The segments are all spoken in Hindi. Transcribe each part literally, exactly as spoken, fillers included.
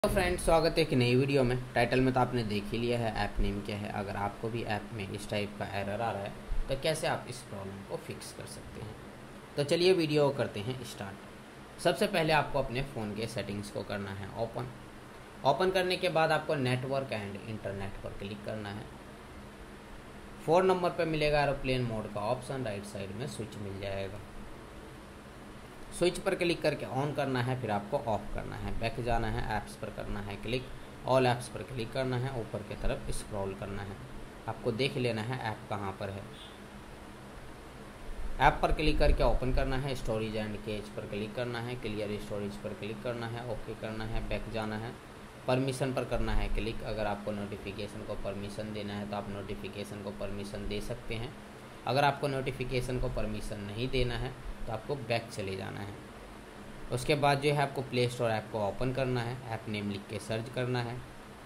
तो फ्रेंड्स, स्वागत है एक नई वीडियो में। टाइटल में तो आपने देख ही लिया है ऐप नेम क्या है। अगर आपको भी ऐप में इस टाइप का एरर आ रहा है तो कैसे आप इस प्रॉब्लम को फिक्स कर सकते हैं, तो चलिए वीडियो करते हैं स्टार्ट। सबसे पहले आपको अपने फ़ोन के सेटिंग्स को करना है ओपन। ओपन करने के बाद आपको नेटवर्क एंड इंटरनेट पर क्लिक करना है। फोर नंबर पर मिलेगा एरोप्लेन मोड का ऑप्शन, राइट साइड में स्विच मिल जाएगा। स्विच पर क्लिक करके ऑन करना है, फिर आपको ऑफ करना है। बैक जाना है, ऐप्स पर करना है क्लिक, ऑल ऐप्स पर क्लिक करना है, ऊपर की तरफ स्क्रॉल करना है। आपको देख लेना है ऐप कहाँ पर है। ऐप पर क्लिक करके ओपन करना है। स्टोरेज एंड कैच पर क्लिक करना है, क्लियर स्टोरेज पर क्लिक करना है, ओके करना है। बैक जाना है, परमिशन पर करना है क्लिक। अगर आपको नोटिफिकेशन को परमिशन देना है तो आप नोटिफिकेशन को परमिशन दे सकते हैं। अगर आपको नोटिफिकेशन को परमिशन नहीं देना है तो आपको बैक चले जाना है। उसके बाद जो है आपको प्ले स्टोर ऐप को ओपन करना है, ऐप नेम लिख के सर्च करना है।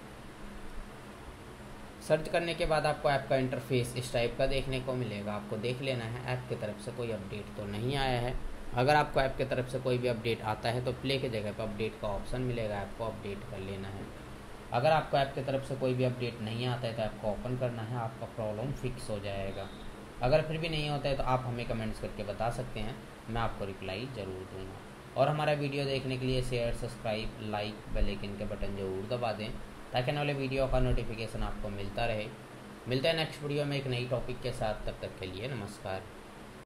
सर्च करने के बाद आपको ऐप का इंटरफेस इस टाइप का देखने को मिलेगा। आपको देख लेना है ऐप की तरफ से कोई अपडेट तो नहीं आया है। अगर आपको ऐप की तरफ से कोई भी अपडेट आता है तो प्ले की जगह पर अपडेट का ऑप्शन मिलेगा, ऐप को अपडेट कर लेना है। अगर आपको ऐप की तरफ से कोई भी अपडेट नहीं आता है तो ऐप को ओपन करना है, आपका प्रॉब्लम फिक्स हो जाएगा। अगर फिर भी नहीं होता है तो आप हमें कमेंट्स करके बता सकते हैं, मैं आपको रिप्लाई ज़रूर दूंगा। और हमारा वीडियो देखने के लिए share, subscribe, like, bell icon के बटन ज़रूर दबा दें ताकि आने वाले वीडियो का नोटिफिकेशन आपको मिलता रहे। मिलते हैं नेक्स्ट वीडियो में एक नई टॉपिक के साथ, तब तक के लिए नमस्कार।